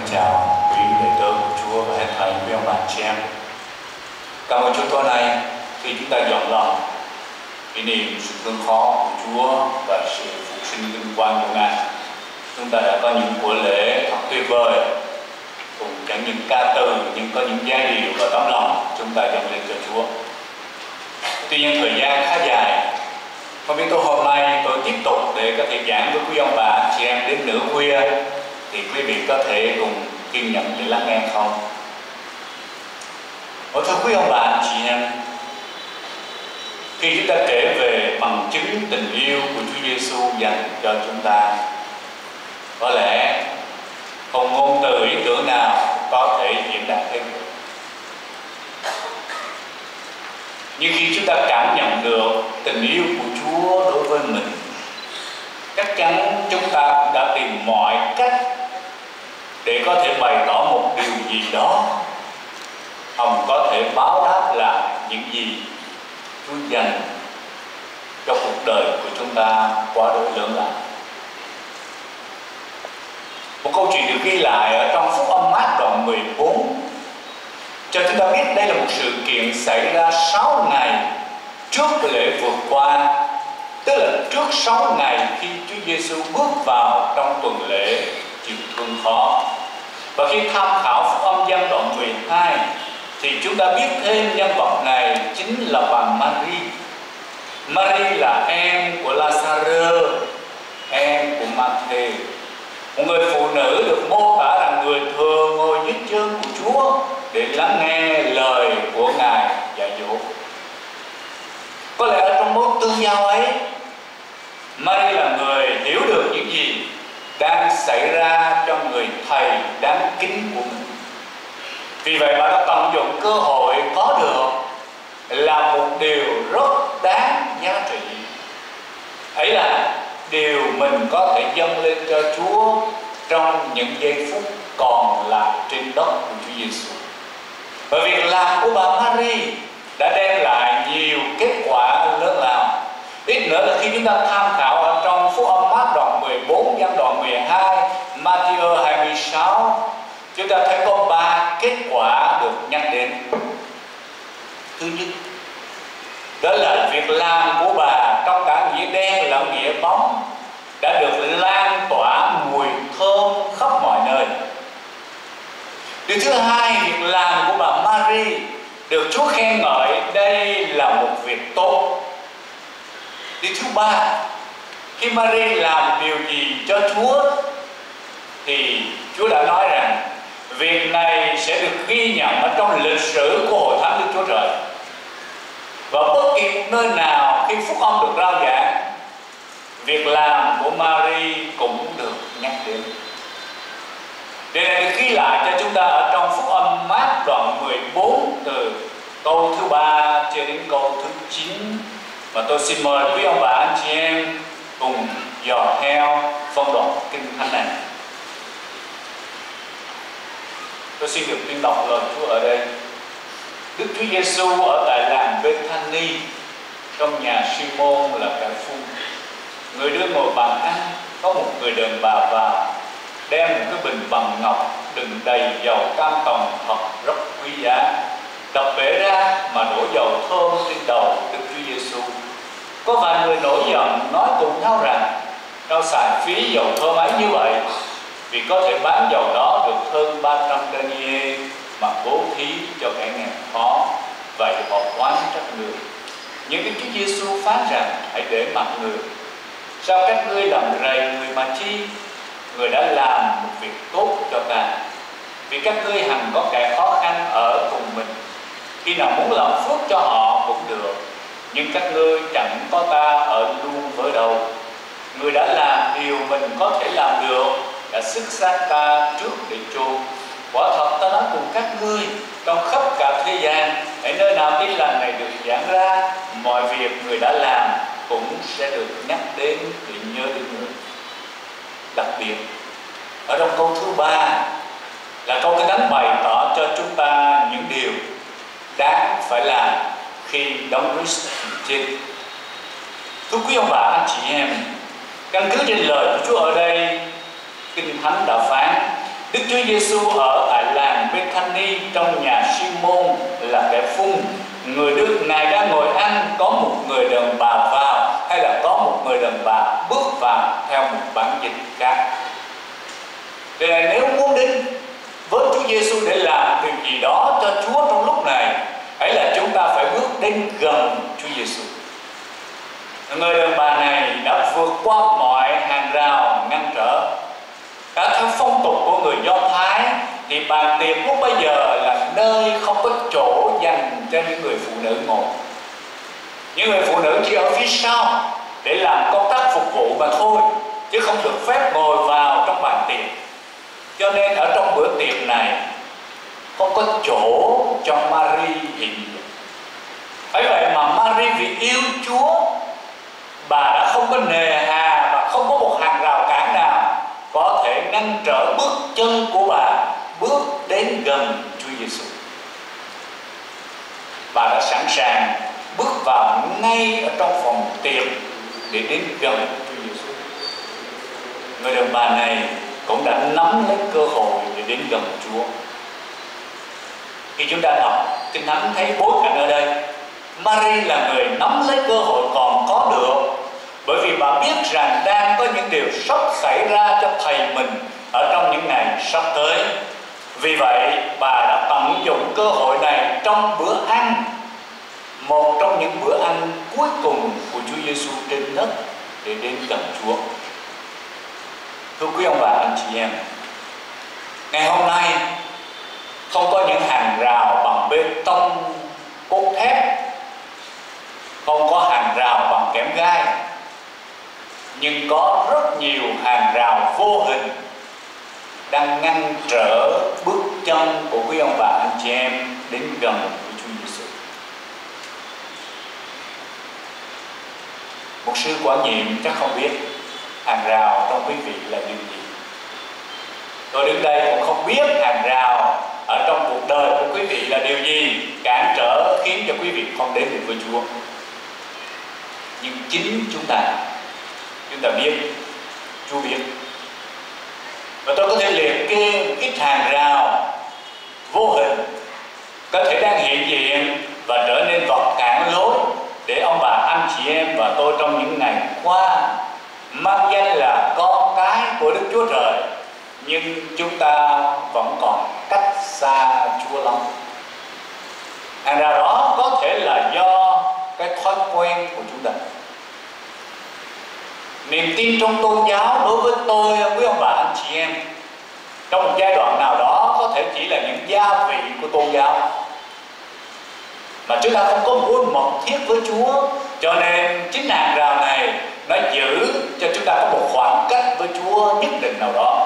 chào quý đệ tử của Chúa và hết thầy quý ông bà chị em. Cảm ơn Chúa tối nay khi chúng ta dọn lòng kỷ niệm sự thương khó của Chúa và sự phục sinh vinh quang của Ngài. Chúng ta đã có những buổi lễ thật tuyệt vời, cùng chẳng những ca từ nhưng có những giai điệu và tấm lòng chúng ta dâng lên cho Chúa. Tuy nhiên thời gian khá dài, không biết tôi hôm nay tôi tiếp tục để có thể giảng với quý ông bà chị em đến nửa khuya, thì quý vị có thể cùng kiên nhẫn để lắng nghe không? Thưa quý ông bà chị em, khi chúng ta kể về bằng chứng tình yêu của Chúa Giêsu dành cho chúng ta, có lẽ không ngôn từ ý tưởng nào có thể diễn đạt thêm. Nhưng khi chúng ta cảm nhận được tình yêu của Chúa đối với mình, chắc chắn chúng ta cũng đã tìm mọi cách để có thể bày tỏ một điều gì đó hòng có thể báo đáp lại những gì Chúa dành cho cuộc đời của chúng ta quá đối lớn lao. Một câu chuyện được ghi lại ở trong Phúc Âm Mát đoạn 14 cho chúng ta biết đây là một sự kiện xảy ra 6 ngày trước lễ vượt qua, tức là trước 6 ngày khi Chúa Giêsu bước vào trong tuần lễ chịu thương khó. Và khi tham khảo Phúc Âm Giăng đoạn 12 thì chúng ta biết thêm nhân vật này chính là bà Mary. Mary là em của Lazarơ, em của Ma-thê, một người phụ nữ được mô tả là người thường ngồi dưới chân của Chúa để lắng nghe lời của Ngài dạy dỗ. Có lẽ ở trong mối tương giao ấy, Mary là người hiểu được những gì đang xảy ra cho người thầy đáng kính của mình. Vì vậy bà đã tận dụng cơ hội có được là một điều rất đáng giá trị. Ấy là điều mình có thể dâng lên cho Chúa trong những giây phút còn lại trên đất của Chúa Giêsu. Và việc làm của bà Mary đã đem lại nhiều kết quả lớn lao. Ít nữa là khi chúng ta tham khảo ở trong Phúc Âm Mát đoạn 14, Giăng đoạn 12, Ma-thi-ơ 26, chúng ta thấy có 3 kết quả được nhắc đến. Thứ nhất, đó là việc làm của bà trong cả nghĩa đen lẫn nghĩa bóng đã được lan tỏa mùi thơm khắp mọi nơi. Điều thứ hai, việc làm của bà Mary được Chúa khen ngợi đây là một việc tốt. Điều thứ ba, khi Mary làm điều gì cho Chúa thì Chúa đã nói rằng việc này sẽ được ghi nhận ở trong lịch sử của Hội Thánh Đức Chúa Trời. Và bất kỳ một nơi nào khi phúc âm được rao giảng, việc làm của Mary cũng được nhắc đến. Điều này được ghi lại cho chúng ta ở trong Phúc Âm Mát đoạn 14 từ câu thứ 3 cho đến câu thứ 9. Và tôi xin mời quý ông bà anh chị em cùng dò theo phân đoạn kinh thánh này. Tôi xin được tuyên đọc lời Chúa ở đây. Đức Chúa Giêsu ở tại làng Bethany, trong nhà Simon là kẻ phu. Người đưa ngồi bàn ăn, có một người đàn bà vào, đem một cái bình bằng ngọc đựng đầy dầu cam tòng thật rất quý giá, đập bể ra mà đổ dầu thơm trên đầu Đức Chúa Giêsu. Có vài người nổi giận nói cùng nhau rằng: "Sao xài phí dầu thơm ấy như vậy? Vì có thể bán dầu đó được hơn 300 denier mà bố thí cho kẻ nghèo khó." Vậy họ oán trách người. Nhưng Đức Chúa Giêsu phán rằng: "Hãy để mặc người. Sao các ngươi làm rầy người mà chi? Người đã làm một việc tốt cho ta. Vì các ngươi hằng có kẻ khó khăn ở cùng mình, khi nào muốn làm phước cho họ cũng được. Nhưng các ngươi chẳng có ta ở luôn với đâu. Người đã làm điều mình có thể làm được, đã xức xác ta trước để chôn. Quả thật ta nói cùng các ngươi, trong khắp cả thế gian, ở nơi nào tin lành này được giảng ra, mọi việc người đã làm cũng sẽ được nhắc đến để nhớ đến người." Đặc biệt ở trong câu thứ 3 là câu Kinh Thánh bày tỏ cho chúng ta những điều đáng phải làm khi đón Christ trên. Thưa quý ông bà anh chị em, căn cứ trên lời của Chúa ở đây, Kinh Thánh đã phán Đức Chúa Giêsu ở làng Bethany trong nhà Simon là kẻ phung. Người đưa Ngài đang ngồi ăn, có một người đàn bà vào, hay là có một người đàn bà bước vào, theo một bản dịch khác. Vì này, nếu muốn đến với Chúa Giêsu để làm điều gì đó cho Chúa trong lúc này, hãy là chúng ta phải bước đến gần Chúa Giêsu. Người đàn bà này đã vượt qua mọi hàng rào ngăn trở. Theo phong tục của người Do Thái thì bàn tiệc lúc bây giờ là nơi không có chỗ dành cho những người phụ nữ ngồi. Những người phụ nữ chỉ ở phía sau để làm công tác phục vụ mà thôi, chứ không được phép ngồi vào trong bàn tiệc. Cho nên ở trong bữa tiệc này không có chỗ cho Mary hiện diện. Ấy vậy mà Mary vì yêu Chúa, bà đã không có nề hà và không có một hàng rào cản nào có thể ngăn trở bước chân của bà bước đến gần Chúa Giêsu. Bà đã sẵn sàng bước vào ngay ở trong phòng tiệc để đến gần Chúa Giêsu. Người đàn bà này cũng đã nắm lấy cơ hội để đến gần Chúa. Khi chúng ta đọc Kinh Thánh thấy bối cảnh ở đây, Mary là người nắm lấy cơ hội còn có được, bởi vì bà biết rằng đang có những điều sắp xảy ra cho thầy mình ở trong những ngày sắp tới. Vì vậy bà đã tận dụng cơ hội này trong bữa ăn, một trong những bữa ăn cuối cùng của Chúa Giêsu trên đất, để đến gần Chúa. Thưa quý ông bà anh chị em, ngày hôm nay không có những hàng rào bằng bê tông cốt thép, không có hàng rào bằng kẽm gai, nhưng có rất nhiều hàng rào vô hình đang ngăn trở bước chân của quý ông bà anh chị em đến gần với Chúa Giêsu. Một sư quản nhiệm chắc không biết hàng rào trong quý vị là điều gì. Tôi đứng đây cũng không biết hàng rào ở trong cuộc đời của quý vị là điều gì cản trở khiến cho quý vị không đến được với Chúa. Nhưng chính chúng ta biết, Chúa biết. Và tôi có thể liệt kê ít hàng rào vô hình có thể đang hiện diện và trở nên vật cản lối để ông bà anh chị em và tôi trong những ngày qua mang danh là con cái của Đức Chúa Trời, nhưng chúng ta vẫn còn cách xa Chúa lắm. Hàng rào đó có thể là do cái thói quen của chúng ta. Niềm tin trong tôn giáo đối với tôi, quý ông bà anh chị em, trong một giai đoạn nào đó có thể chỉ là những gia vị của tôn giáo, mà chúng ta không có mối mật thiết với Chúa. Cho nên chính hàng rào này nó giữ cho chúng ta có một khoảng cách với Chúa nhất định nào đó.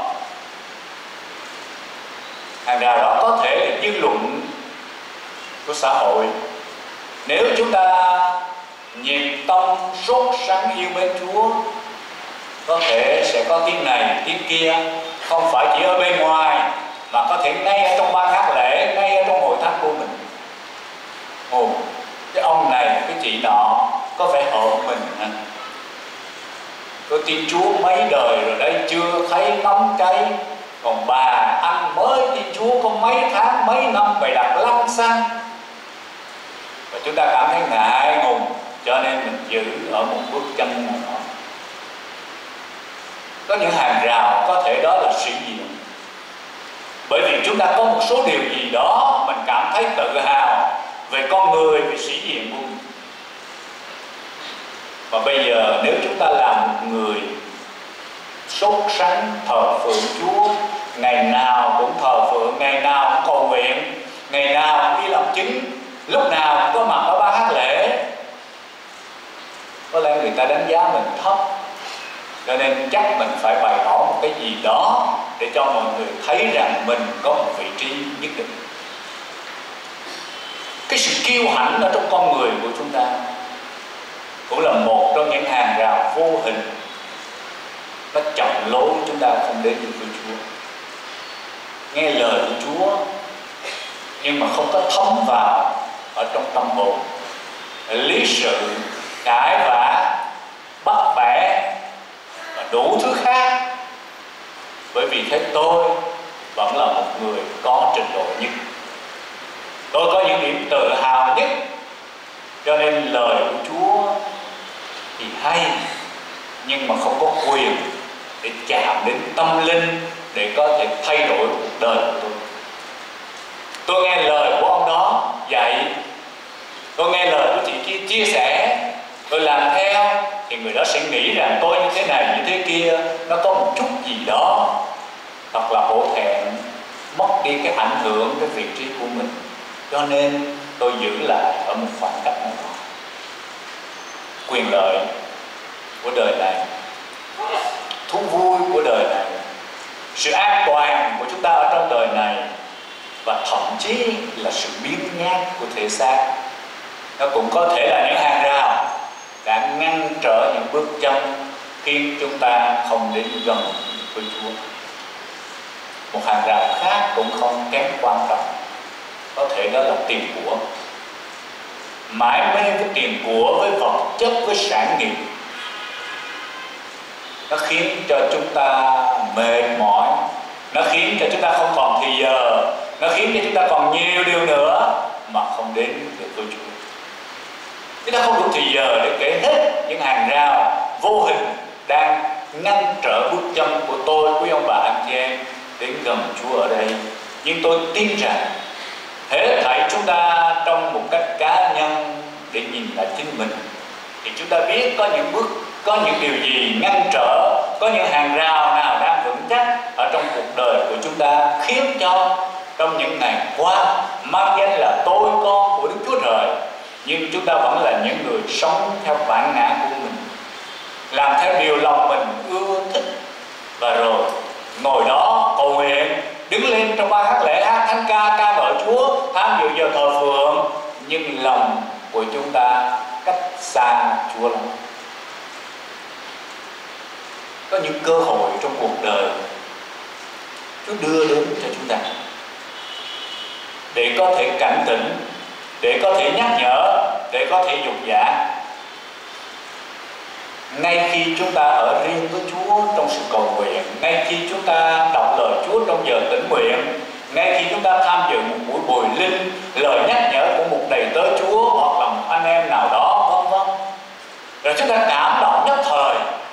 Hàng rào đó có thể là dư luận của xã hội. Nếu chúng ta nhiệt tâm, sốt sắng yêu mến Chúa, có thể sẽ có tiếng này, tiếng kia, không phải chỉ ở bên ngoài, mà có thể ngay ở trong ban hát lễ, ngay ở trong hội thánh của mình. Ồ, cái ông này, cái chị nọ có vẻ hợp mình hả? Tôi tin Chúa mấy đời rồi đấy, chưa thấy nóng cháy. Còn bà, anh mới tin Chúa có mấy tháng, mấy năm, bày đặt lăng xăng. Và chúng ta cảm thấy ngại ngùng, cho nên mình giữ ở một bước chân nào đó. Có những hàng rào có thể đó là sĩ diện, bởi vì chúng ta có một số điều gì đó mình cảm thấy tự hào về con người, về sĩ diện của mình. Và bây giờ nếu chúng ta làm một người sốt sắng thờ phượng Chúa, ngày nào cũng thờ phượng, ngày nào cũng cầu nguyện, ngày nào cũng đi làm chứng, lúc nào cũng có mặt ở ban hát lễ, có lẽ người ta đánh giá mình thấp. Cho nên chắc mình phải bày tỏ một cái gì đó để cho mọi người thấy rằng mình có một vị trí nhất định. Cái sự kiêu hãnh ở trong con người của chúng ta cũng là một trong những hàng rào vô hình, nó chặn lối chúng ta không đến được với Chúa. Nghe lời của Chúa nhưng mà không có thấm vào ở trong tâm hồn, lý sự, cãi vã, bắt bẻ và đủ thứ khác. Bởi vì thấy tôi vẫn là một người có trình độ nhất. Tôi có những điểm tự hào nhất, cho nên lời của Chúa thì hay, nhưng mà không có quyền để chạm đến tâm linh, để có thể thay đổi cuộc đời của tôi. Tôi nghe lời của ông đó dạy, tôi nghe lời của chị kia chia sẻ, tôi làm theo, thì người đó sẽ nghĩ rằng tôi như thế này như thế kia, nó có một chút gì đó thật là hổ thẹn, mất đi cái ảnh hưởng, cái vị trí của mình. Cho nên tôi giữ lại ở một khoảng cách nào đó. Quyền lợi của đời này, thú vui của đời này, sự an toàn của chúng ta ở trong đời này, và thậm chí là sự biến nhát của thể xác, nó cũng có thể là những hàng rào đã ngăn trở những bước chân khiến chúng ta không đến gần với Chúa. Một hàng rào khác cũng không kém quan trọng, có thể đó là tiền của. Mãi mê với tiền của, với vật chất, với sản nghiệp, nó khiến cho chúng ta mệt mỏi, nó khiến cho chúng ta không còn thì giờ, nó khiến cho chúng ta còn nhiều điều nữa mà không đến được với Chúa. Chúng ta không đủ thì giờ để kể hết những hàng rào vô hình đang ngăn trở bước chân của tôi, quý ông bà anh chị em đến gần Chúa ở đây. Nhưng tôi tin rằng hết thảy chúng ta trong một cách cá nhân để nhìn lại chính mình, thì chúng ta biết có những bước, có những điều gì ngăn trở, có những hàng rào nào đang vững chắc ở trong cuộc đời của chúng ta, khiến cho trong những ngày qua mang danh là tôi con của Đức Chúa Trời, nhưng chúng ta vẫn là những người sống theo bản ngã của mình, làm theo điều lòng mình ưa thích, và rồi ngồi đó cầu nguyện, đứng lên trong ban hát lễ, hát thánh ca, ca ngợi Chúa, tham dự giờ thờ phượng, nhưng lòng của chúng ta cách xa Chúa lắm. Có những cơ hội trong cuộc đời Chúa đưa đến cho chúng ta để có thể cảnh tỉnh, để có thể nhắc nhở, để có thể dục dã. Ngay khi chúng ta ở riêng với Chúa trong sự cầu nguyện, ngay khi chúng ta đọc lời Chúa trong giờ tĩnh nguyện, ngay khi chúng ta tham dự một buổi bồi linh, lời nhắc nhở của một đầy tớ Chúa hoặc là một anh em nào đó, vân vân, rồi chúng ta cảm động nhất thời.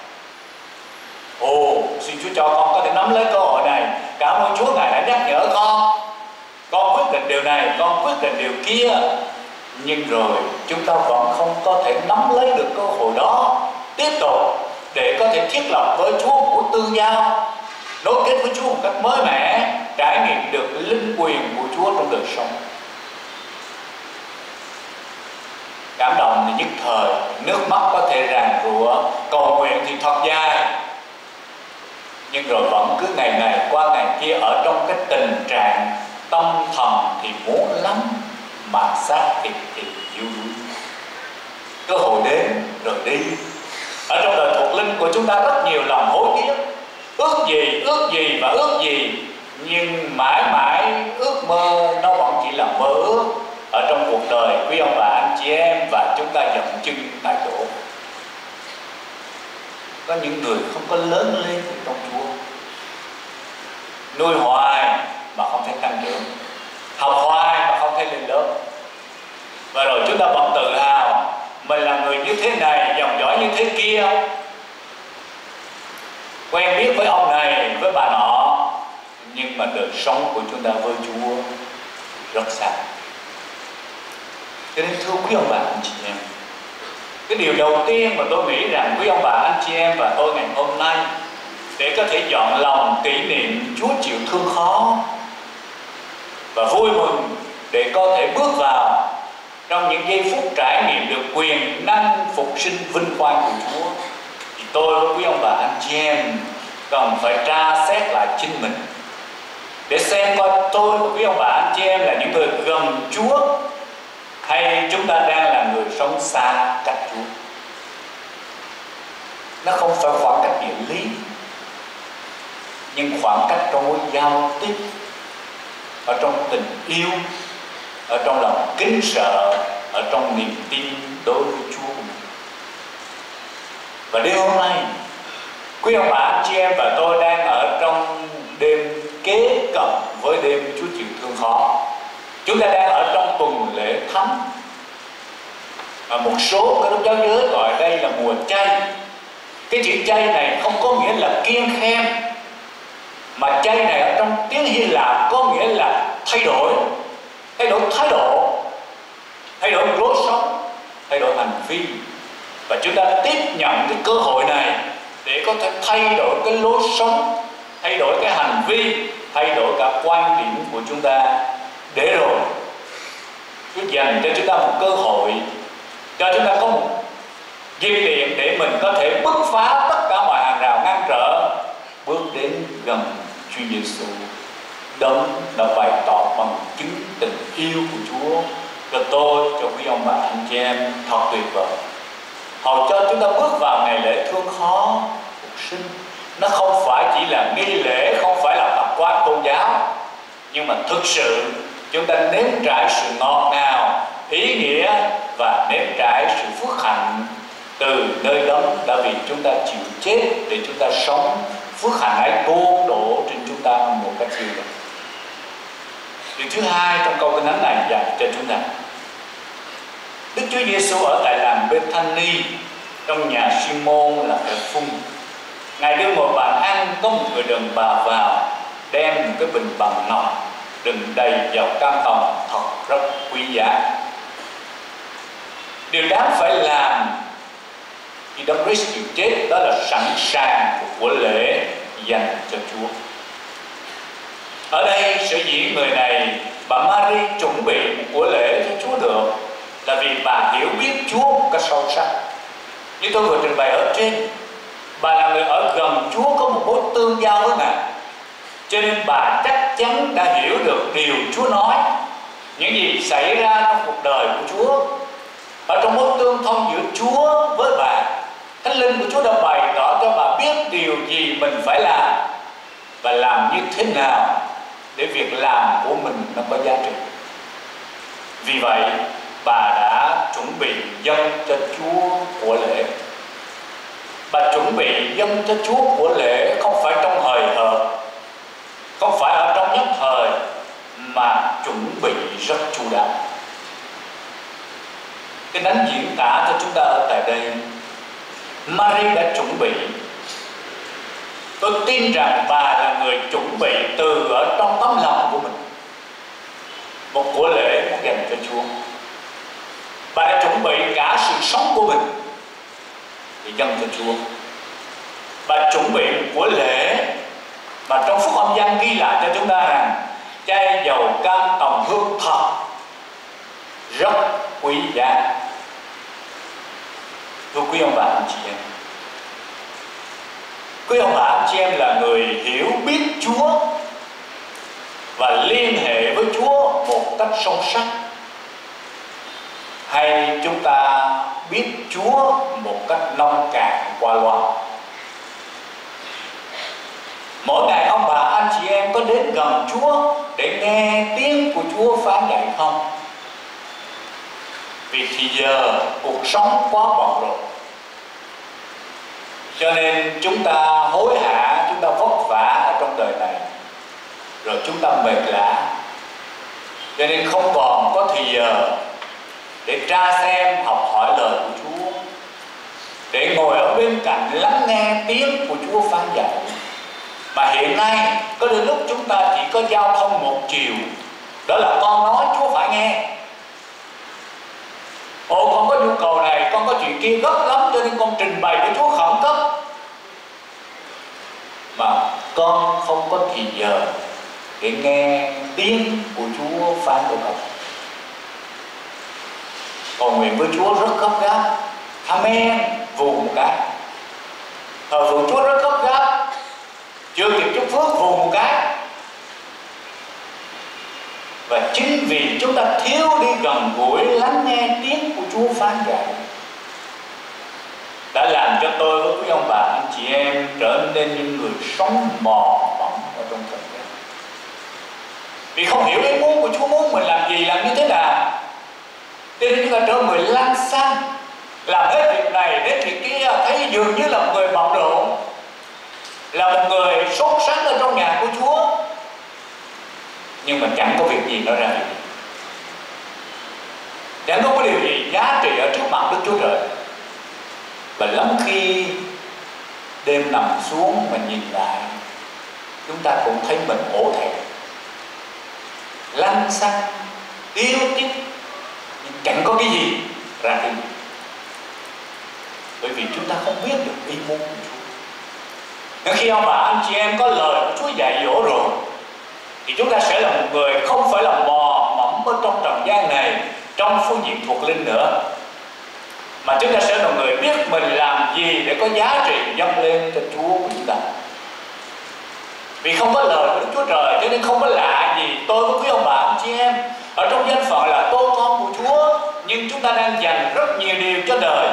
Ồ, xin Chúa cho con có thể nắm lấy cơ hội này. Cảm ơn Chúa, Ngài đã nhắc nhở con quyết định điều này, con quyết định điều kia. Nhưng rồi chúng ta vẫn không có thể nắm lấy được cơ hội đó, tiếp tục để có thể thiết lập với Chúa một mối tương giao, nối kết với Chúa một cách mới mẻ, trải nghiệm được linh quyền của Chúa trong đời sống. Cảm động thì nhất thời, nước mắt có thể ràn rụa, cầu nguyện thì thật dài, nhưng rồi vẫn cứ ngày này qua ngày kia ở trong cái tình trạng tâm thần thì muốn lắm, mà xác thịt thì yếu đuối. Cơ hội đến rồi đi. Ở trong đời thuộc linh của chúng ta rất nhiều lòng hối tiếc, ước gì và ước gì, nhưng mãi mãi ước mơ nó vẫn chỉ là mơ ước ở trong cuộc đời quý ông bà anh chị em, và chúng ta dậm chân tại chỗ. Có những người không có lớn lên trong Chúa, nuôi hoài mà không thấy tăng trưởng, học hoài mà không thấy lên lớp, và rồi chúng ta vẫn tự hào mình là người như thế này, dòng dõi như thế kia, quen biết với ông này với bà nọ, nhưng mà đời sống của chúng ta với Chúa rất xa. Cho nên thưa quý ông bà anh chị em, cái điều đầu tiên mà tôi nghĩ rằng quý ông bà anh chị em và tôi ngày hôm nay, để có thể dọn lòng kỷ niệm Chúa chịu thương khó và vui mừng để có thể bước vào trong những giây phút trải nghiệm được quyền năng phục sinh vinh quang của Chúa, thì tôi với quý ông bà anh chị em cần phải tra xét lại chính mình, để xem coi tôi và quý ông bà anh chị em là những người gần Chúa, hay chúng ta đang là người sống xa cách Chúa. Nó không phải khoảng cách địa lý, nhưng khoảng cách trong mối giao tiếp, ở trong tình yêu, ở trong lòng kính sợ, ở trong niềm tin đối với Chúa của mình. Và đêm hôm nay, quý ông bà anh chị em và tôi đang ở trong đêm kế cận với đêm Chúa chịu thương khó. Chúng ta đang ở trong tuần lễ thánh. Một số các tôn giáo giới gọi đây là mùa chay. Cái chữ chay này không có nghĩa là kiêng khem, mà chay này ở trong tiếng Hy Lạp có nghĩa là thay đổi thái độ, thay đổi lối sống, thay đổi hành vi. Và chúng ta tiếp nhận cái cơ hội này để có thể thay đổi cái lối sống, thay đổi cái hành vi, thay đổi cả quan điểm của chúng ta, để rồi Chúa dành cho chúng ta một cơ hội, cho chúng ta có một dịp điện để mình có thể bứt phá tất cả mọi hàng rào ngăn trở, bước đến gần Chúa Giêsu, Đấng đã bày tỏ bằng chứng tình yêu của Chúa cho tôi, cho quý ông bà anh chị em thật tuyệt vời. Hầu cho chúng ta bước vào ngày lễ thương khó phục sinh. Nó không phải chỉ là nghi lễ, không phải là tập quán tôn giáo, nhưng mà thực sự chúng ta nếm trải sự ngọt ngào, ý nghĩa và nếm trải sự phước hạnh từ nơi Đấng đã vì chúng ta chịu chết để chúng ta sống. Phước hạnh ấy tuôn đổ trên chúng ta một cách siêu việt. Điều thứ hai trong câu kinh thánh này dạy cho chúng ta, Đức Chúa Giêsu ở tại làng Bethany trong nhà Simon là thợ phun. Ngài đưa một bàn ăn, có một người đàn bà vào đem một cái bình bằng ngọc đựng đầy dầu cam tòng thật rất quý giá. Điều đáng phải làm khi Đấng Christ chịu chết đó là sẵn sàng của lễ dành cho Chúa. Ở đây sở dĩ người này, bà Mary, chuẩn bị một của lễ cho Chúa được là vì bà hiểu biết Chúa một cách sâu sắc. Như tôi vừa trình bày ở trên, bà là người ở gần Chúa, có một mối tương giao với Ngài, cho nên bà chắc chắn đã hiểu được điều Chúa nói, những gì xảy ra trong cuộc đời của Chúa. Ở trong mối tương thông giữa Chúa với bà, Thánh Linh của Chúa đã bày tỏ cho bà biết điều gì mình phải làm và làm như thế nào để việc làm của mình nó có giá trị. Vì vậy bà đã chuẩn bị dâng cho Chúa của lễ. Bà chuẩn bị dâng cho Chúa của lễ không phải trong hời hợt, không phải ở trong nhất thời, mà chuẩn bị rất chu đáo. Cái đánh diễn tả cho chúng ta ở tại đây, Mary đã chuẩn bị. Tôi tin rằng bà là người chuẩn bị từ ở trong tấm lòng của mình một của lễ dành cho Chúa. Bà đã chuẩn bị cả sự sống của mình để dâng cho Chúa. Bà chuẩn bị một của lễ mà trong Phúc Âm Giăng ghi lại cho chúng ta rằng chai dầu cam tòng hương thật rất quý giá. Thưa quý ông bà anh chị em, quý ông bà anh chị em là người hiểu biết Chúa và liên hệ với Chúa một cách sâu sắc, hay chúng ta biết Chúa một cách nông cạn qua loa? Mỗi ngày ông bà anh chị em có đến gần Chúa để nghe tiếng của Chúa phán dạy không? Vì thì giờ cuộc sống quá bận rộn, cho nên chúng ta hối hả, chúng ta vất vả ở trong đời này, rồi chúng ta mệt lả, cho nên không còn có thì giờ để tra xem, học hỏi lời của Chúa, để ngồi ở bên cạnh lắng nghe tiếng của Chúa phán dạy. Mà hiện nay có đôi lúc chúng ta chỉ có giao thông một chiều, đó là con nói Chúa phải nghe. Ồ, con có nhu cầu này, con có chuyện kia gấp lắm, cho nên con trình bày với Chúa khẩn cấp. Mà con không có thì giờ để nghe tiếng của Chúa phán của con. Cầu nguyện với Chúa rất gấp gáp, amen, vù một cái. Thờ phượng Chúa rất gấp gáp, chưa kịp chúc phước vù một cái. Và chính vì chúng ta thiếu đi gần gũi lắng nghe tiếng của Chúa phán dạy, đã làm cho tôi với quý ông bà anh chị em trở nên những người sống mòn mỏi ở trong thời gian. Vì không hiểu ý muốn của Chúa muốn mình làm gì, làm như thế nào, cho nên chúng ta trở người lăng xăng, làm hết việc này đến việc kia, thấy dường như là một người bận rộn, là một người sốt sắng ở trong nhà của Chúa. nhưng mà chẳng có việc gì nó ra gì, chẳng có cái điều gì giá trị ở trước mặt Đức Chúa Trời. Và lắm khi đêm nằm xuống mà nhìn lại, chúng ta cũng thấy mình hổ thẹn, lăng xăng, tiêu tích, nhưng chẳng có cái gì ra đi. Bởi vì chúng ta không biết được ý muốn của Chúa. Nhưng khi ông bà anh chị em có lời của Chúa dạy dỗ rồi, thì chúng ta sẽ là một người không phải là mò mẫm ở trong trần gian này, trong phương diện thuộc linh nữa, mà chúng ta sẽ là người biết mình làm gì để có giá trị dâng lên cho Chúa của chúng ta. Vì không có lời của Đức Chúa Trời, cho nên không có lạ gì tôi với quý ông bà anh chị em ở trong danh phận là tôi con của Chúa, nhưng chúng ta đang dành rất nhiều điều cho đời,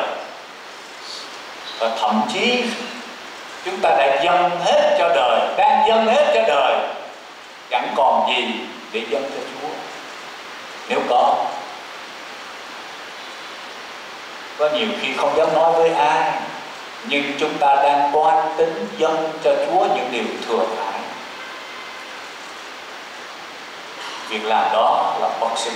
và thậm chí chúng ta đã dâng hết cho đời, đang dâng hết cho đời, chẳng còn gì để dâng cho Chúa. Nếu có nhiều khi không dám nói với ai, nhưng chúng ta đang toan tính dâng cho Chúa những điều thừa thãi. Việc làm đó là bất xứng.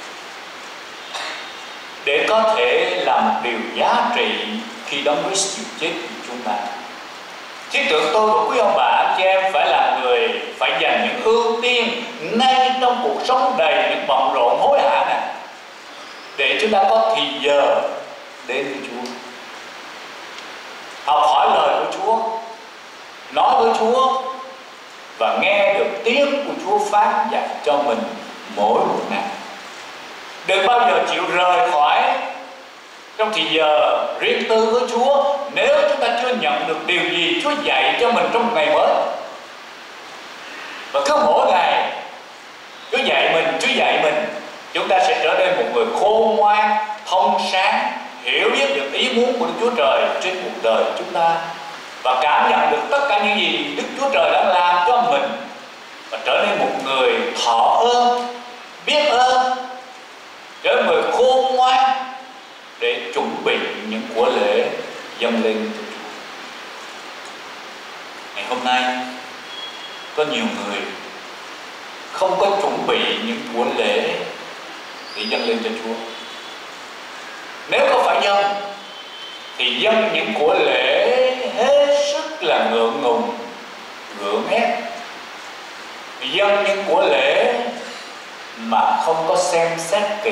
Để có thể làm điều giá trị khi Đấng Christ chịu chết vì chúng ta, thiết tưởng tôi và quý ông bà anh chị em phải là người phải dành những ưu tiên ngay trong cuộc sống đầy những bận rộn hối hả này, để chúng ta có thì giờ đến với Chúa, học hỏi lời của Chúa, nói với Chúa và nghe được tiếng của Chúa phán dạy cho mình mỗi một ngày. Đừng bao giờ chịu rời khỏi trong thì giờ riêng tư với Chúa nếu chúng ta chưa nhận được điều gì Chúa dạy cho mình trong một ngày mới. Và cứ mỗi ngày Chúa dạy mình, chúng ta sẽ trở nên một người khôn ngoan, thông sáng, hiểu biết được ý muốn của Đức Chúa Trời trên cuộc đời chúng ta, và cảm nhận được tất cả những gì Đức Chúa Trời đã làm cho mình, và trở nên một người thọ ơn, biết ơn, trở nên người khôn ngoan để chuẩn bị những của lễ dâng lên cho Chúa. Ngày hôm nay có nhiều người không có chuẩn bị những của lễ để dâng lên cho Chúa. Nếu có phải dâng thì dâng những của lễ hết sức là ngượng ngùng, gượng ép. Dâng những của lễ mà không có xem xét kỹ.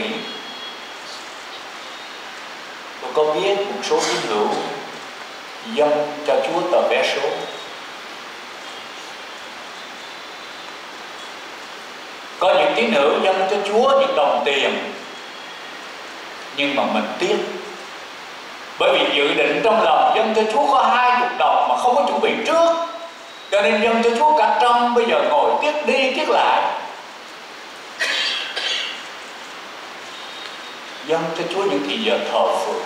Tôi có biết một số tín hữu dâng cho Chúa tờ vé số, có những tín hữu dâng cho Chúa những đồng tiền, nhưng mà mình tiếc, bởi vì dự định trong lòng dâng cho Chúa có 20 đồng mà không có chuẩn bị trước, cho nên dâng cho Chúa cả trăm, bây giờ ngồi tiếc đi tiếc lại. Dâng cho Chúa những thì giờ thờ phượng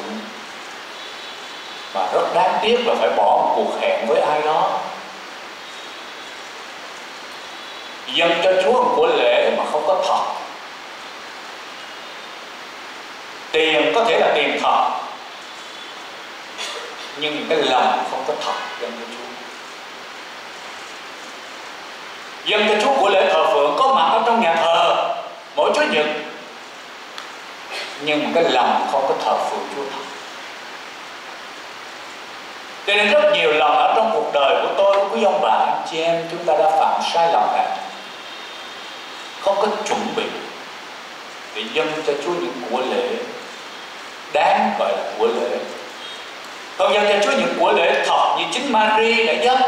mà rất đáng tiếc là phải bỏ một cuộc hẹn với ai đó. Dâng cho Chúa một của lễ mà không có thật. Tiền có thể là tiền thật, nhưng cái lòng không có thật dâng cho Chúa. Dâng cho Chúa của lễ thờ phượng có mặt ở trong nhà thờ mỗi Chủ nhật, nhưng mà cái lòng không có thờ phượng Chúa thật. Cho nên rất nhiều lần ở trong cuộc đời của tôi, của quý ông bà anh chị em, chúng ta đã phạm sai lầm này, không có chuẩn bị để dâng cho Chúa những của lễ đáng gọi là của lễ. Không dâng cho Chúa những của lễ thật như chính Mary đã dâng,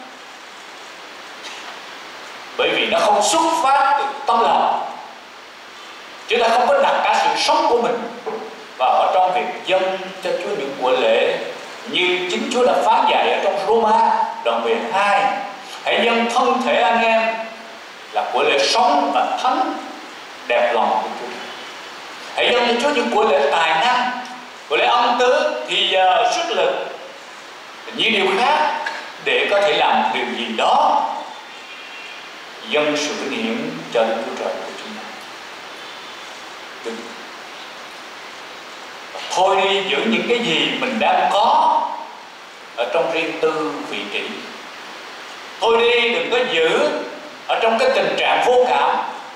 bởi vì nó không xuất phát từ tâm lòng. Chúng ta không có đặt cả sự sống của mình vào ở trong việc dâng cho Chúa những của lễ như chính Chúa đã phán dạy ở trong Roma đoạn 12: hãy dâng thân thể anh em là của lễ sống và thánh, đẹp lòng của Chúa. Hãy dâng cho Chúa những của lễ tài năng, của lễ ân tứ, thì giờ, sức lực, nhiều điều khác để có thể làm điều gì đó dâng sự vinh hiển cho Đức Chúa Trời của chúng ta. Đừng. Thôi đi giữ những cái gì mình đang có ở trong riêng tư vị kỷ. Thôi đi đừng có giữ ở trong cái tình trạng vô cảm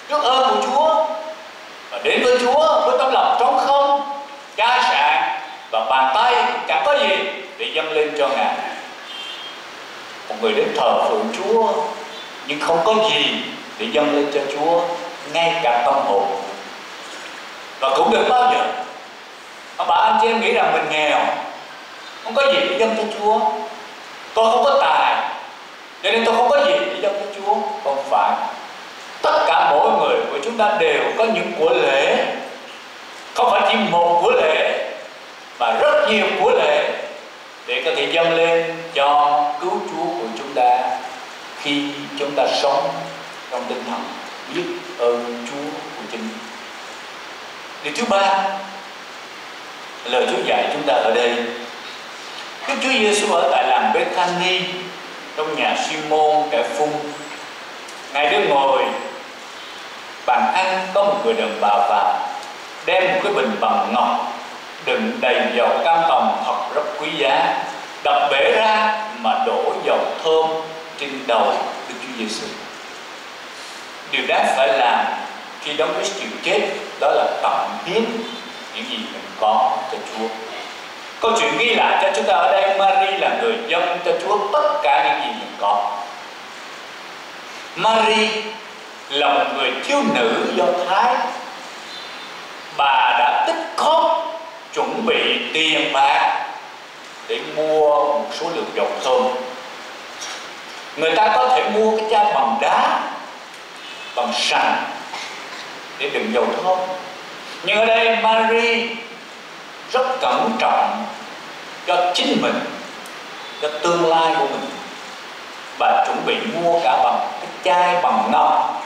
trước ơn của Chúa và đến với Chúa với tấm lòng trống không, chai sạn và bàn tay chẳng có gì để dâng lên cho Ngài. Một người đến thờ phượng Chúa nhưng không có gì để dâng lên cho Chúa, ngay cả tâm hồn. Và cũng đừng bao giờ bà anh chị em nghĩ rằng mình nghèo, không có gì để dâng cho Chúa, tôi không có tài cho nên tôi không có gì để dâng cho Chúa. Không phải, tất cả mỗi người của chúng ta đều có những của lễ, không phải chỉ một của lễ mà rất nhiều của lễ để có thể dâng lên cho cứu Chúa của chúng ta khi chúng ta sống trong tinh thần biết ơn Chúa của chính mình. Điều thứ ba, lời Chúa dạy chúng ta ở đây. Đức Chúa Giêsu ở tại làng Bethany, trong nhà Si-môn kẻ phung. Ngài đứng ngồi bàn ăn, có một người đàn bà vào đem một cái bình bằng ngọc đựng đầy dầu cam tòng thật rất quý giá, đập bể ra mà đổ dầu thơm trên đầu Đức Chúa Giêsu. Điều đáng phải làm khi Đấng Christ chịu chết đó là tặng hiến những gì mình có cho Chúa. Câu chuyện ghi lại cho chúng ta ở đây, Mary là người dâng cho Chúa tất cả những gì mình có. Mary là một người thiếu nữ Do Thái. Bà đã tích góp chuẩn bị tiền bạc để mua một số lượng dầu thơm. Người ta có thể mua cái chai bằng đá, bằng sành để đựng dầu thơm, nhưng ở đây Mary rất cẩn trọng cho chính mình, cho tương lai của mình. Bà chuẩn bị mua cả bằng cái chai bằng ngọc,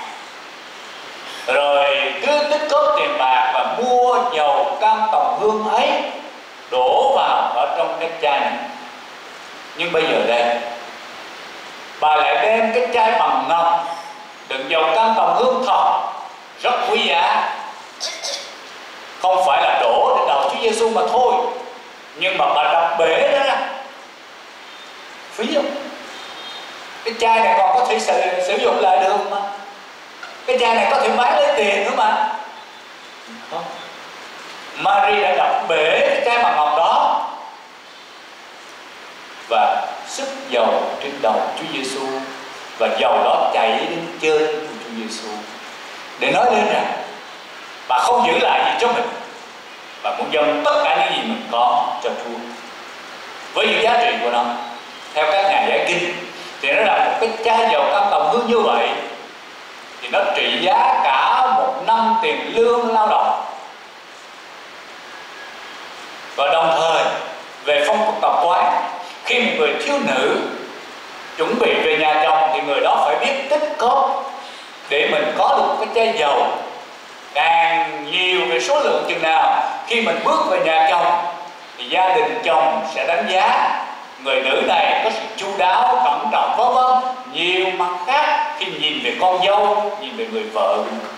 rồi cứ tích góp tiền bạc và mua dầu cam tòng hương ấy đổ vào ở trong cái chai này. Nhưng bây giờ đây bà lại đem cái chai bằng ngọc đựng dầu cam tòng hương thật rất quý giá, không phải là đổ lên đầu Chúa Giêsu mà thôi, nhưng mà bà đập bể ra. Phí không? Cái chai này còn có thể sử dụng lại được mà. Cái chai này có thể bán lấy tiền nữa mà. Không. Mary đã đập bể cái chai bằng ngọc đó và sức dầu trên đầu Chúa Giêsu, và dầu đó chảy đến chân của Chúa Giêsu, để nói lên rằng bà không giữ lại gì cho mình, bà muốn dâng tất cả những gì mình có cho Chúa. Với những giá trị của nó, theo các nhà giải kinh thì nó là một cái chai dầu cam tòng hương như vậy thì nó trị giá cả 1 năm tiền lương lao động. Và đồng thời về phong tục tập quán, khi một người thiếu nữ chuẩn bị về nhà chồng thì người đó phải biết tích góp để mình có được cái chai dầu. Càng nhiều về số lượng chừng nào, khi mình bước về nhà chồng thì gia đình chồng sẽ đánh giá người nữ này có sự chu đáo, cẩn trọng, vân vân, nhiều mặt khác khi nhìn về con dâu, nhìn về người vợ.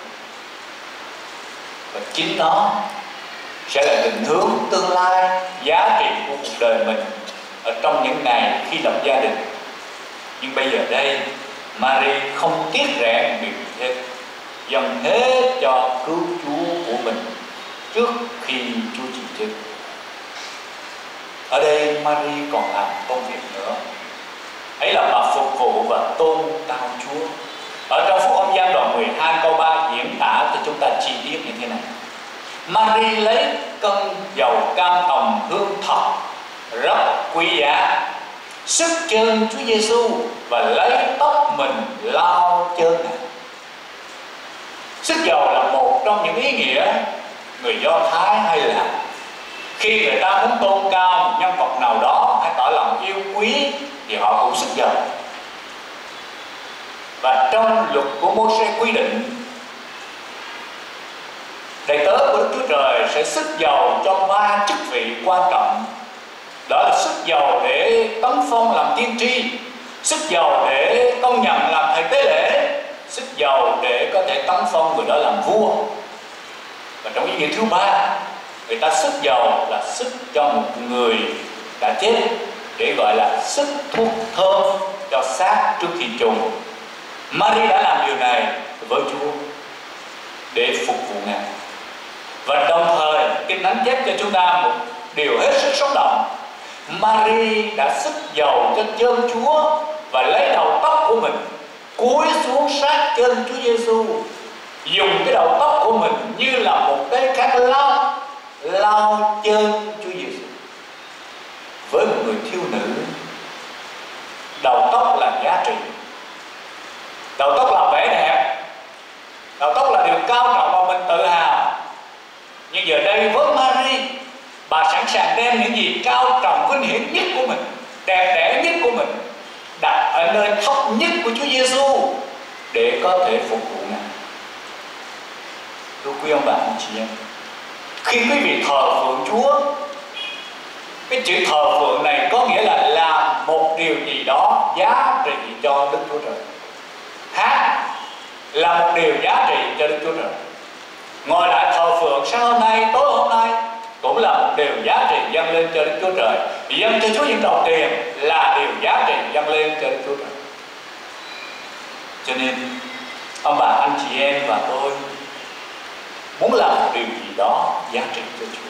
Và chính nó sẽ là định hướng tương lai, giá trị của cuộc đời mình ở trong những ngày khi lập gia đình. Nhưng bây giờ đây, Mary không tiếc rẻ điều gì hết, dâng hết cho cứu Chúa của mình trước khi Chúa chịu chết. Ở đây Mary còn làm công việc nữa, ấy là bà phục vụ và tôn cao Chúa. Ở trong Phúc Âm Giăng đoạn 12 câu 3 diễn tả cho chúng ta chi tiết như thế này: Mary lấy cân dầu cam tòng hương thật rất quý giá, sức chân Chúa Giêsu và lấy tóc mình lau chân Ngài. Sức dầu là một trong những ý nghĩa người Do Thái hay là khi người ta muốn tôn cao một nhân vật nào đó hay tỏ lòng yêu quý thì họ cũng sức dầu. Và trong luật của Mô-sê quy định đầy tớ của Đức Chúa Trời sẽ sức dầu cho 3 chức vị quan trọng. Đó là sức dầu để tấn phong làm tiên tri, sức dầu để công nhận làm thầy tế lễ, sức dầu để có thể tấn phong người đó làm vua. Và trong ý nghĩa thứ ba, người ta sức dầu là sức cho một người đã chết, để gọi là sức thuốc thơm cho xác trước khi chôn. Mary đã làm điều này với Chúa. để phục vụ Ngài. Và đồng thời Kinh Thánh chép cho chúng ta một điều hết sức sống động. Mary đã xức dầu cho chân Chúa và lấy đầu tóc của mình cúi xuống sát chân Chúa Giêsu, dùng cái đầu tóc của mình như là một cái khăn lau chân Chúa Giêsu. Với một người thiếu nữ, đầu tóc là giá trị, đầu tóc là vẻ đẹp, đầu tóc là điều cao trọng mà mình tự hào. Nhưng giờ đây với Mary, bà sẵn sàng đem những gì cao trọng vinh hiển nhất của mình, đẹp đẽ nhất của mình, đặt ở nơi thấp nhất của Chúa Giêsu để có thể phục vụ Ngài. Thưa quý ông bà anh chị em, khi quý vị thờ phượng Chúa, cái chữ thờ phượng này có nghĩa là làm một điều gì đó giá trị cho Đức Chúa Trời. Hát là một điều giá trị cho Đức Chúa Trời. Ngồi lại thờ phượng sáng hôm nay, tối hôm nay cũng là một điều giá trị dâng lên cho Đức Chúa Trời. Dâng cho Chúa những đồng tiền là điều giá trị dâng lên cho Đức Chúa Trời. Cho nên ông bà anh chị em và tôi muốn làm một điều gì đó giá trị cho Chúa.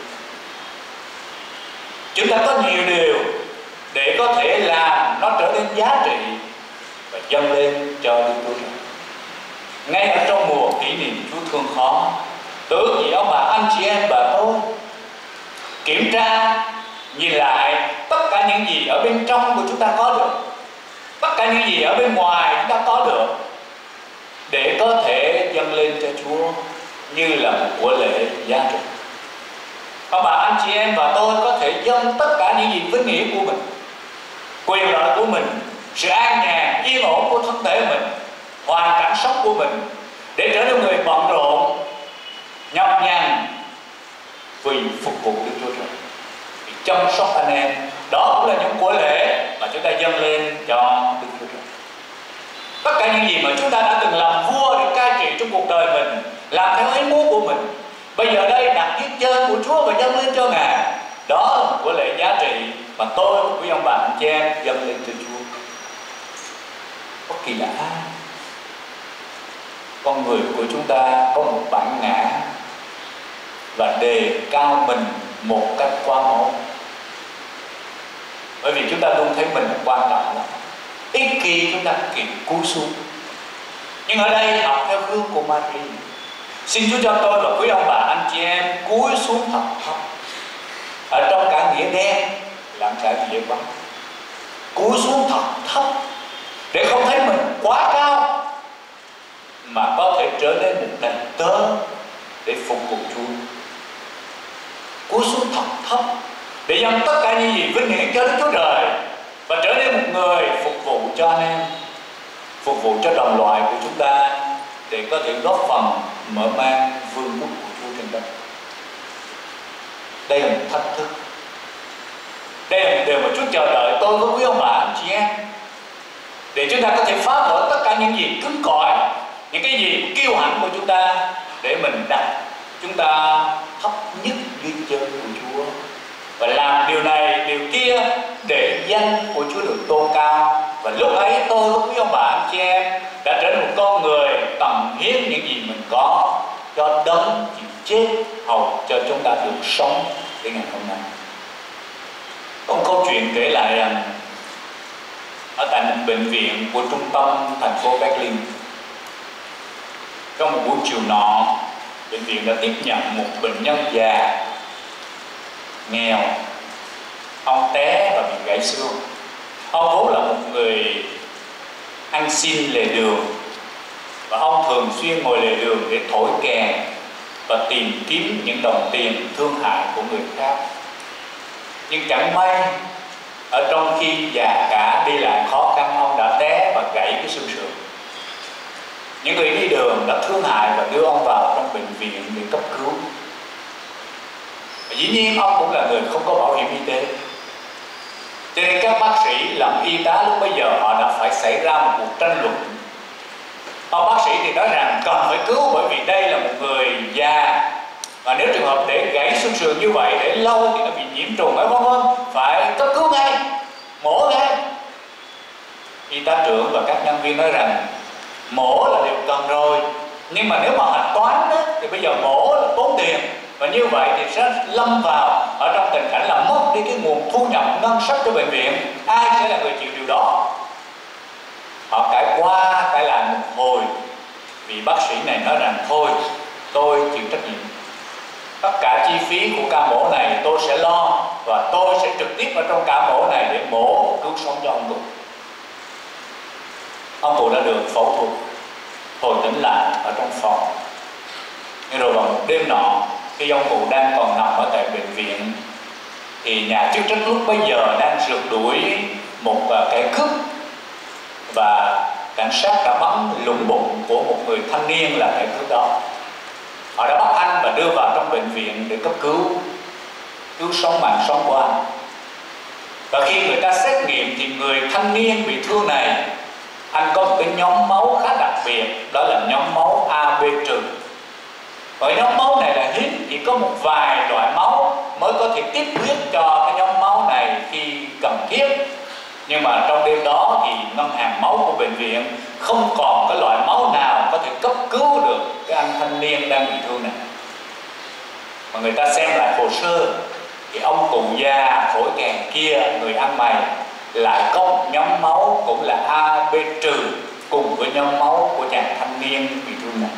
Chúng ta có nhiều điều để có thể làm nó trở nên giá trị và dâng lên cho Đức Chúa Trời. Ngay ở trong mùa kỷ niệm Chúa thương khó, tôi ước gì ông bà anh chị em và tôi kiểm tra, nhìn lại tất cả những gì ở bên trong của chúng ta có được, tất cả những gì ở bên ngoài chúng ta có được, để có thể dâng lên cho Chúa như là một của lễ giá trị. Ông bà anh chị em và tôi có thể dâng tất cả những gì vinh hiển của mình, quyền lợi của mình, sự an nhàn, yên ổn của thân thể mình, hoàn cảnh sống của mình, để trở nên người bận rộn, nhọc nhằn vì phục vụ Đức Chúa Trời, vì chăm sóc anh em. Đó cũng là những của lễ mà chúng ta dâng lên cho Đức Chúa Trời. Tất cả những gì mà chúng ta đã từng làm vua để cai trị trong cuộc đời mình, làm theo ý muốn của mình, bây giờ đây đặt dưới chân của Chúa và dâng lên cho Ngài. Đó là một của lễ giá trị mà tôi với ông bà anh chị em dâng lên cho Chúa. Bất kỳ là ai, con người của chúng ta có một bản ngã và đề cao mình một cách quá mốt. Bởi vì chúng ta luôn thấy mình là quan trọng lắm, ít khi chúng ta kịp cúi xuống. Nhưng ở đây học theo gương của Mary, xin Chúa cho tôi và quý ông bà anh chị em cúi xuống thật thấp, ở trong cả nghĩa đen lẫn cả nghĩa bóng, cúi xuống thật thấp để không thấy mình quá cao, mà có thể trở nên một đầy tớ để phục vụ Chúa. Cúi xuống thật thấp để dâng tất cả những gì vinh hiển cho Đức Chúa Trời, và trở nên một người phục vụ cho anh em, phục vụ cho đồng loại của chúng ta, để có thể góp phần mở mang vương quốc của Chúa trên đất. Đây là một thách thức, đây là một điều mà Chúa chờ đợi tôi với quý ông bà anh chị em, để chúng ta có thể phá vỡ tất cả những gì cứng cỏi, những cái gì kiêu hãnh của chúng ta, để mình đặt chúng ta thấp nhất dưới chân của Chúa, và làm điều này điều kia để danh của Chúa được tôn cao. Và lúc ấy tôi với quý ông bà anh chị em đã trở thành một con người tận hiến những gì mình có cho đấng chịu chết hầu cho chúng ta được sống đến ngày hôm nay. Có một câu chuyện kể lại rằng ở tại một bệnh viện của trung tâm thành phố Berlin, trong một buổi chiều nọ, bệnh viện đã tiếp nhận một bệnh nhân già nghèo. Ông té và bị gãy xương. Ông vốn là một người ăn xin lề đường, và ông thường xuyên ngồi lề đường để thổi kèn và tìm kiếm những đồng tiền thương hại của người khác. Nhưng chẳng may, ở trong khi già cả đi lại khó khăn, ông đã té và gãy cái xương sườn. Những người đi đường đã thương hại và đưa ông vào trong bệnh viện để cấp cứu. Và dĩ nhiên ông cũng là người không có bảo hiểm y tế, cho nên các bác sĩ lẫn y tá lúc bây giờ họ đã phải xảy ra một cuộc tranh luận. Ông bác sĩ thì nói rằng cần phải cứu, bởi vì đây là một người già, và nếu trường hợp để gãy xương sườn như vậy để lâu thì nó bị nhiễm trùng ở vân vân, phải cấp cứu ngay, mổ ngay. Y tá trưởng và các nhân viên nói rằng mổ là điều cần rồi, Nhưng mà nếu mà hạch toán đó, thì bây giờ mổ là tốn tiền, và như vậy thì sẽ lâm vào ở trong tình cảnh là mất đi cái nguồn thu nhập ngân sách cho bệnh viện. Ai sẽ là người chịu điều đó? Họ cãi qua cãi lại một hồi, vì bác sĩ này nói rằng thôi tôi chịu trách nhiệm, tất cả chi phí của ca mổ này tôi sẽ lo, và tôi sẽ trực tiếp ở trong ca mổ này để mổ cứu sống cho ông cụ. Ông cụ đã được phẫu thuật hồi tỉnh lại ở trong phòng. Nhưng rồi vào một đêm nọ, khi ông cụ đang còn nằm ở tại bệnh viện, thì nhà chức trách lúc bấy giờ đang rượt đuổi một kẻ cướp, và cảnh sát đã bắn lũng bụng của một người thanh niên là kẻ cướp đó. Họ đã bắt anh và đưa vào trong bệnh viện để cấp cứu sống mạng sống của anh. Và khi người ta xét nghiệm thì người thanh niên bị thương này, anh có một cái nhóm máu khá đặc biệt, đó là nhóm máu AB trừ. Ở nhóm máu này là hiếm, chỉ có một vài loại máu mới có thể tiếp huyết cho cái nhóm máu này khi cần thiết. Nhưng mà trong đêm đó thì ngân hàng máu của bệnh viện không còn cái loại máu nào có thể cấp cứu được cái anh thanh niên đang bị thương này. Mà người ta xem lại hồ sơ thì ông cụ già thổi kèn kia, người ăn mày, lại có một nhóm máu cũng là AB trừ cùng với nhóm máu của chàng thanh niên bị thương này.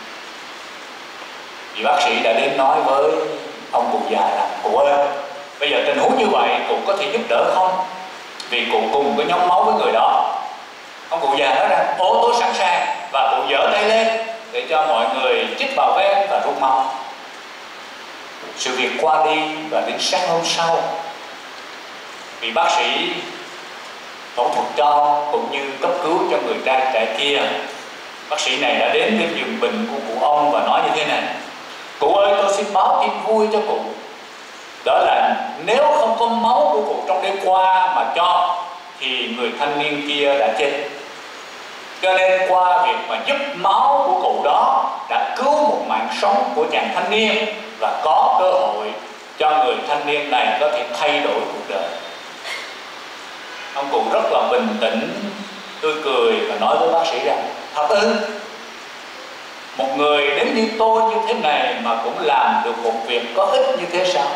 Thì bác sĩ đã đến nói với ông cụ già là: cụ ơi, bây giờ tình huống như vậy cụ có thể giúp đỡ không? Vì cụ cùng với nhóm máu với người đó. Ông cụ già nói rằng: ồ, tôi sẵn sàng. Và cụ giở tay lên để cho mọi người chích vào ven và rút máu. Sự việc qua đi, và đến sáng hôm sau, vì bác sĩ phẫu thuật cho cũng như cấp cứu cho người trai trẻ kia, bác sĩ này đã đến bên giường bệnh của cụ ông và nói như thế này: cụ ơi, tôi xin báo tin vui cho cụ, đó là nếu không có máu của cụ trong đêm qua mà cho thì người thanh niên kia đã chết. Cho nên qua việc mà giúp máu của cụ đó đã cứu một mạng sống của chàng thanh niên, và có cơ hội cho người thanh niên này có thể thay đổi cuộc đời. Ông cụ rất là bình tĩnh, tươi cười và nói với bác sĩ rằng: thật ư, một người đến như tôi như thế này mà cũng làm được một việc có ích như thế sao?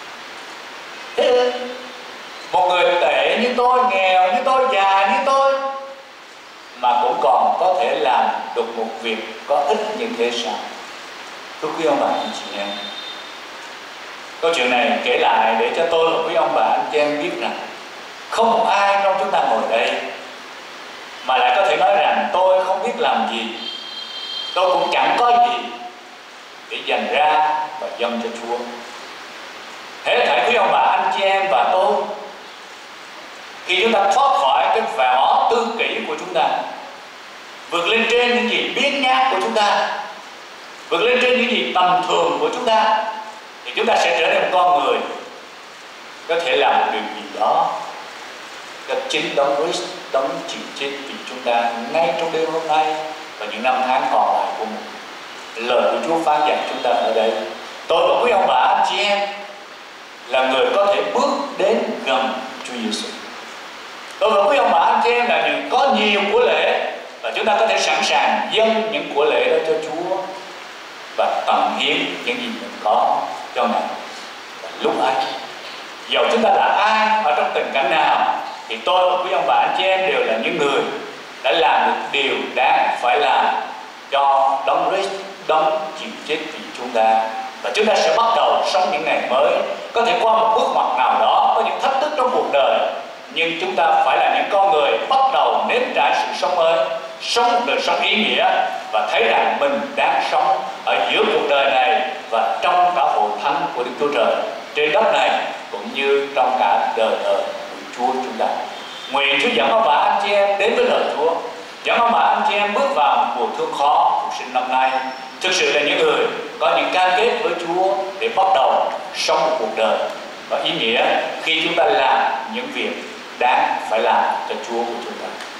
Thế ư? Một người tệ như tôi, nghèo như tôi, già như tôi mà cũng còn có thể làm được một việc có ích như thế sao? Thưa quý ông bà anh chị em, câu chuyện này kể lại để cho tôi và quý ông bà anh chị em biết rằng không một ai trong chúng ta ngồi đây mà lại có thể nói rằng tôi không biết làm gì, tôi cũng chẳng có gì để dành ra và dâng cho Chúa. Thế thảy quý ông bà anh chị em và tôi, khi chúng ta thoát khỏi cái vỏ tư kỷ của chúng ta, vượt lên trên những gì biếng nhác của chúng ta, vượt lên trên những gì tầm thường của chúng ta, thì chúng ta sẽ trở nên một con người có thể làm một điều gì đó cho chính đấng Christ, đấng chịu chết vì chúng ta ngay trong đêm hôm nay và những năm tháng còn lại của mình. Lời của Chúa phán dạy chúng ta ở đây. Tôi và quý ông bà anh chị em là người có thể bước đến gần Chúa Giêsu. Tôi và quý ông bà anh chị em là người có nhiều của lễ, và chúng ta có thể sẵn sàng dâng những của lễ đó cho Chúa và tận hiến những gì mình có cho Ngài. Lúc ấy, dầu chúng ta là ai, ở trong tình cảnh nào, thì tôi và quý ông bà anh chị em đều là những người đã làm được điều đáng phải làm cho đấng Christ, đấng chịu chết vì chúng ta. Và chúng ta sẽ bắt đầu sống những ngày mới. Có thể qua một bước ngoặt nào đó, có những thách thức trong cuộc đời, nhưng chúng ta phải là những con người bắt đầu nếm trải sự sống mới, sống một đời sống ý nghĩa, và thấy rằng mình đang sống ở giữa cuộc đời này và trong cả hội thánh của Đức Chúa Trời trên đất này, cũng như trong cả đời đời của Chúa chúng ta. Nguyện Chúa dẫn ông bà anh chị em đến với lời Chúa, dẫn ông bà anh chị em bước vào một mùa thương khó phục sinh năm nay, thực sự là những người có những cam kết với Chúa để bắt đầu sống một cuộc đời có ý nghĩa khi chúng ta làm những việc đáng phải làm cho Chúa của chúng ta.